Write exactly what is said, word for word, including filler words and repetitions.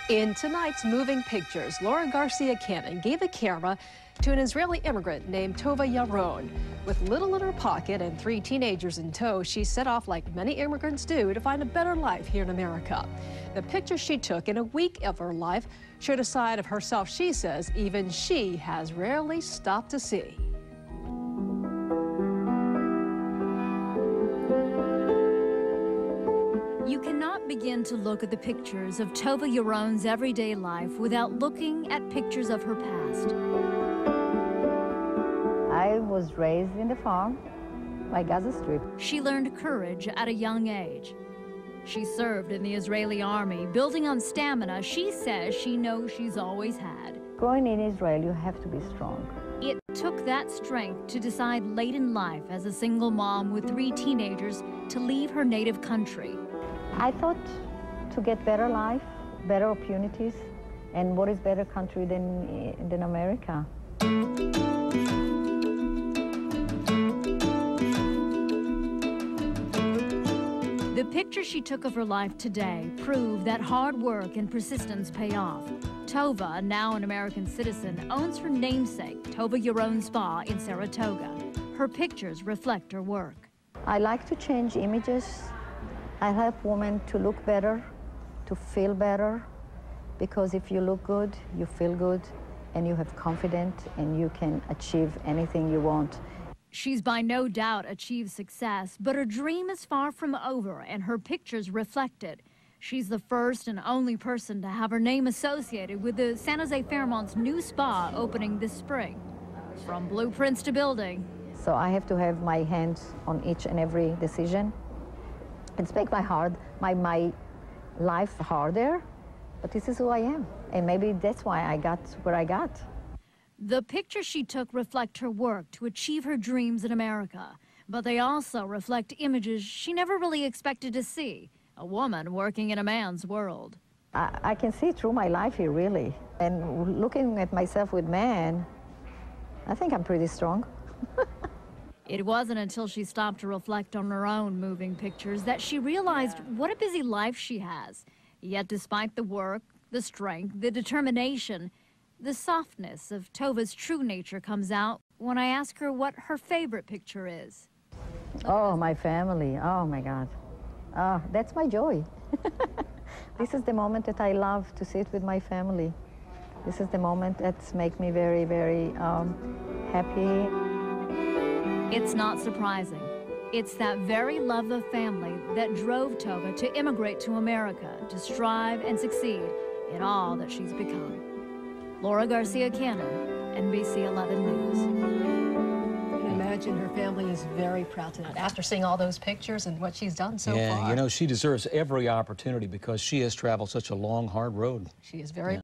In tonight's Moving Pictures, Laura Garcia Cannon gave a camera to an Israeli immigrant named Tova Yaron. With little in her pocket and three teenagers in tow, she set off like many immigrants do to find a better life here in America. The pictures she took in a week of her life showed a side of herself she says even she has rarely stopped to see. You cannot begin to look at the pictures of Tova Yaron's everyday life without looking at pictures of her past. I was raised in the farm, by Gaza Strip. She learned courage at a young age. She served in the Israeli army, building on stamina she says she knows she's always had. Growing in Israel, you have to be strong. It took that strength to decide late in life as a single mom with three teenagers to leave her native country. I thought to get better life, better opportunities, and what is better country than, than America? The pictures she took of her life today prove that hard work and persistence pay off. Tova, now an American citizen, owns her namesake, Tova Yaron Spa in Saratoga. Her pictures reflect her work. I like to change images. I help women to look better, to feel better, because if you look good, you feel good, and you have confidence, and you can achieve anything you want. She's by no doubt achieved success, but her dream is far from over, and her pictures reflect it. She's the first and only person to have her name associated with the San Jose Fairmont's new spa opening this spring. From blueprints to building. So I have to have my hands on each and every decision. It's make my hard, my, my life harder, but this is who I am. And maybe that's why I got where I got. The pictures she took reflect her work to achieve her dreams in America, but they also reflect images she never really expected to see, a woman working in a man's world. I, I can see through my life here, really. And looking at myself with man, I think I'm pretty strong. It wasn't until she stopped to reflect on her own moving pictures that she realized what a busy life she has. Yet despite the work, the strength, the determination, the softness of Tova's true nature comes out when I ask her what her favorite picture is. Oh, my family. Oh, my God. Oh, that's my joy. This is the moment that I love to sit with my family. This is the moment that's make me very, very um, happy. It's not surprising. It's that very love of family that drove Tova to immigrate to America to strive and succeed in all that she's become. Laura Garcia Cannon, N B C eleven News. I can imagine her family is very proud tonight after seeing all those pictures and what she's done so yeah, far. Yeah, you know, she deserves every opportunity because she has traveled such a long, hard road. She is very